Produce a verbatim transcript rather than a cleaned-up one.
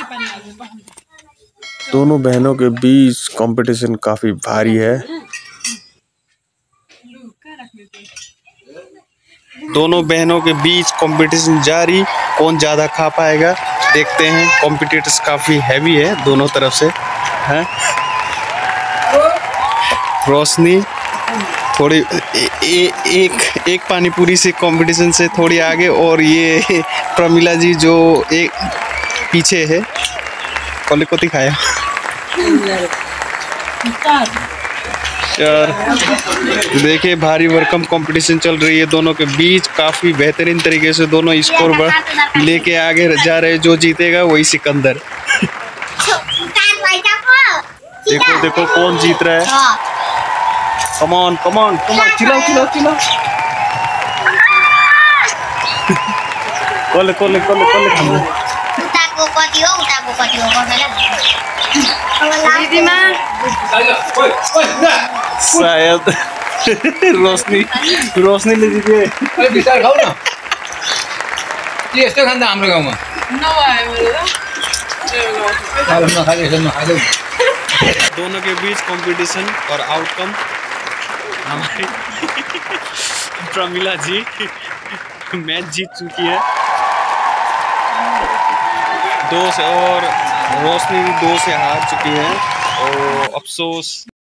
दोनों बहनों के बीच कंपटीशन काफी भारी है। दोनों बहनों के बीच कंपटीशन जारी, कौन ज्यादा खा पाएगा देखते हैं। कॉम्पिटिटर्स काफी हैवी है दोनों तरफ से हैं। रोशनी थोड़ी ए, ए, एक एक पानी पूरी से कंपटीशन से थोड़ी आगे, और ये प्रमिला जी जो एक पीछे है। कौन कोती खाया यार। देखिए भारी भरकम कंपटीशन चल रही है दोनों के बीच। काफी बेहतरीन तरीके से दोनों स्कोर लेके आगे जा रहे हैं। जो जीतेगा वही सिकंदर। देखो देखो कौन जीत रहा है। Come on come on come on, चिल्लाओ चिल्लाओ चिल्लाओ। कोले कोले कोले कोले उताको कति हो उताको कति हो शायद रोशनी रोशनी ले दीजिए। अरे बिस्तार खाऊ ना, ये यस्तो खान्छ हाम्रो गाउँमा। दोनों के बीच कंपटीशन और आउटकम हमारी प्रमिला जी मैच जीत चुकी है दो से, और रोशनी दो से हार चुकी है। और अफसोस